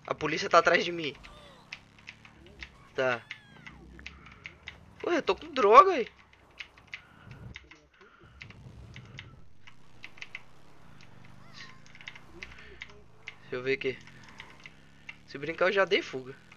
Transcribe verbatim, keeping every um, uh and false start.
A polícia tá atrás de mim. Tá. Ué, eu tô com droga aí. Deixa eu ver aqui. Se brincar eu já dei fuga.